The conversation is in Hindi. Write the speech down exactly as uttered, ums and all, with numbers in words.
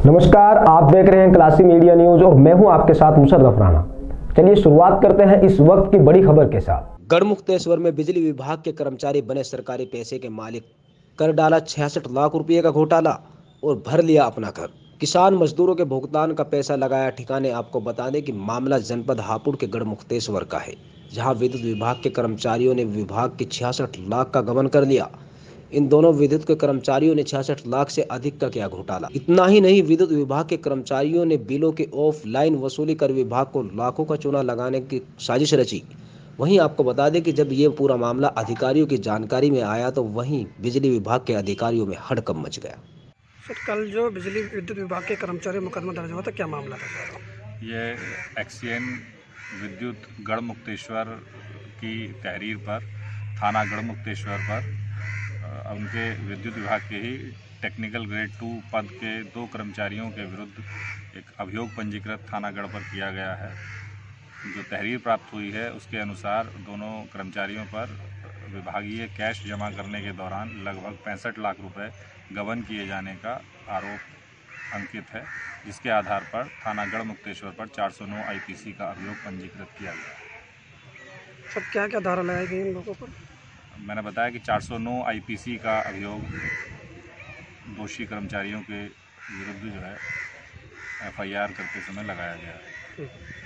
नमस्कार, आप देख रहे हैं क्लासी मीडिया न्यूज और मैं हूं आपके साथ मुशर्रफ राणा। चलिए शुरुआत करते हैं इस वक्त की बड़ी खबर के साथ। गढ़मुक्तेश्वर में बिजली विभाग के कर्मचारी बने सरकारी पैसे के मालिक, कर डाला छियासठ लाख रुपए का घोटाला और भर लिया अपना घर। किसान मजदूरों के भुगतान का पैसा लगाया ठिकाने। आपको बता दें कि मामला जनपद हापुड़ के गढ़मुक्तेश्वर का है, जहां विद्युत विभाग के कर्मचारियों ने विभाग के छियासठ लाख का गबन कर लिया। इन दोनों विद्युत के कर्मचारियों ने छियासठ लाख से अधिक का किया घोटाला। इतना ही नहीं, विद्युत विभाग के कर्मचारियों ने बिलों के ऑफलाइन वसूली कर विभाग को लाखों का चूना लगाने की साजिश रची। वहीं आपको बता दें कि जब ये पूरा मामला अधिकारियों की जानकारी में आया तो वहीं बिजली विभाग के अधिकारियों में हड़कंप मच गया। सर, कल जो बिजली विद्युत विभाग के कर्मचारी मुकदमा दर्ज हुआ था, क्या मामला था सर? ये एक्सीएन विद्युत गढ़मुक्तेश्वर की तहरीर पर थाना गढ़मुक्तेश्वर पर उनके विद्युत विभाग के ही टेक्निकल ग्रेड टू पद के दो कर्मचारियों के विरुद्ध एक अभियोग पंजीकृत थाना गढ़ पर किया गया है। जो तहरीर प्राप्त हुई है उसके अनुसार दोनों कर्मचारियों पर विभागीय कैश जमा करने के दौरान लगभग पैंसठ लाख रुपए गबन किए जाने का आरोप अंकित है, जिसके आधार पर थाना गढ़मुक्तेश्वर पर चार सौ नौ आईपीसी का अभियोग पंजीकृत किया गया। सब क्या क्या धारा लगाई गई इन लोगों पर? मैंने बताया कि चार सौ नौ आईपीसी का अभियोग दोषी कर्मचारियों के विरुद्ध जो है एफआईआर करते समय लगाया गया है।